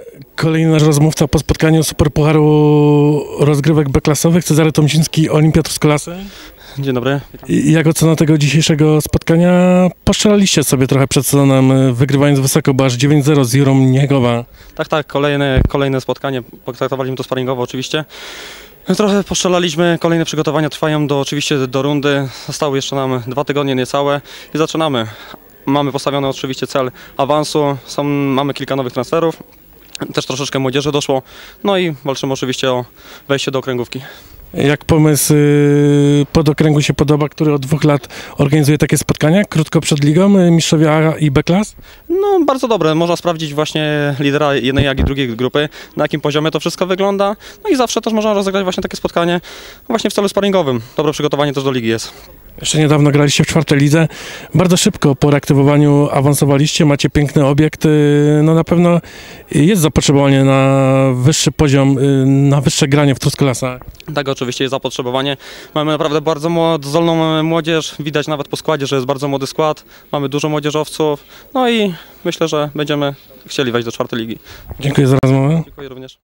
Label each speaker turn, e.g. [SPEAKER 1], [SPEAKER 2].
[SPEAKER 1] Kolejny nasz rozmówca po spotkaniu Superpucharu rozgrywek B-klasowych, Cezary Tomziński, Olimpia Truskolazy.
[SPEAKER 2] Dzień dobry.
[SPEAKER 1] Jak ocena tego dzisiejszego spotkania? Postrzelaliście sobie trochę przed sezonem, wygrywając wysoko, bo aż 9-0 z Jurą Niegowa.
[SPEAKER 2] Tak, kolejne spotkanie. Potraktowaliśmy to sparingowo oczywiście. Trochę postrzelaliśmy, kolejne przygotowania trwają oczywiście do rundy. Zostały jeszcze nam 2 tygodnie niecałe i zaczynamy. Mamy postawiony oczywiście cel awansu, mamy kilka nowych transferów. Też troszeczkę młodzieży doszło, no i walczymy oczywiście o wejście do okręgówki.
[SPEAKER 1] Jak pomysł podokręgu się podoba, który od 2 lat organizuje takie spotkania, krótko przed ligą, mistrzowie A i B-klas?
[SPEAKER 2] No bardzo dobre, można sprawdzić właśnie lidera jednej jak i drugiej grupy, na jakim poziomie to wszystko wygląda. No i zawsze też można rozegrać właśnie takie spotkanie właśnie w celu sparingowym. Dobre przygotowanie też do ligi jest.
[SPEAKER 1] Jeszcze niedawno graliście w 4. lidze. Bardzo szybko po reaktywowaniu awansowaliście, macie piękny obiekt. No na pewno jest zapotrzebowanie na wyższy poziom, na wyższe granie w Truskolasach.
[SPEAKER 2] Tak, oczywiście jest zapotrzebowanie. Mamy naprawdę bardzo zdolną młodzież. Widać nawet po składzie, że jest bardzo młody skład. Mamy dużo młodzieżowców. No i myślę, że będziemy chcieli wejść do 4. ligi.
[SPEAKER 1] Dziękuję za rozmowę.
[SPEAKER 2] Dziękuję również.